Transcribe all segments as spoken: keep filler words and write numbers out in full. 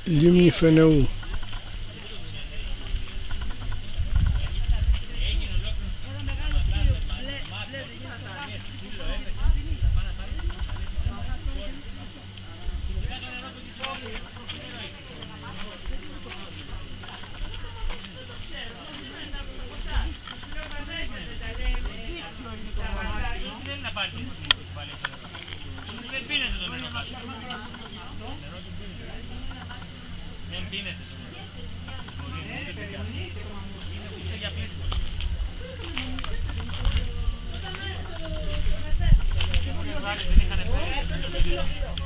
Λίμνη Φενεού. Δεν πίνεται το νερό κάτω. Δεν πίνεται το νερό. Είναι για πλήσιμο. Δεν είχαν φέρει.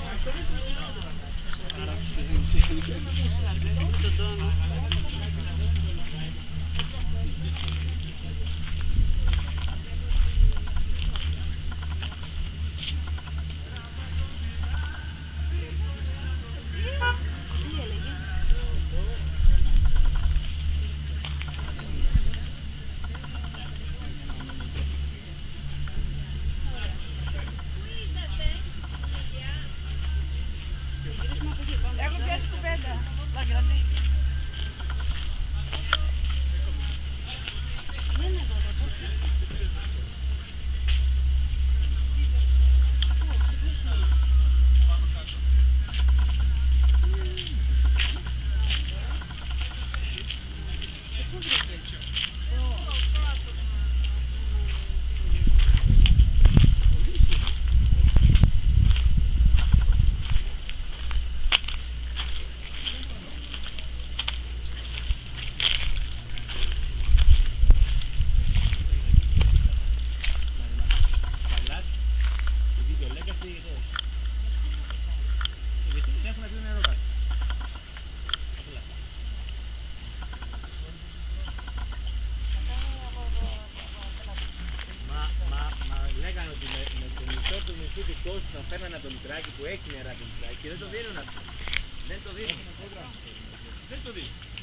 Έχω πιάσει κουβέντα. Λέγανε ότι με, με το μισό του μισού του κόσμου θα φέρνανε το λιτράκι που έχει νερά το λιτράκι και δεν το δίνουν αυτό. Δεν το δίνουν. Δεν το δίνουν.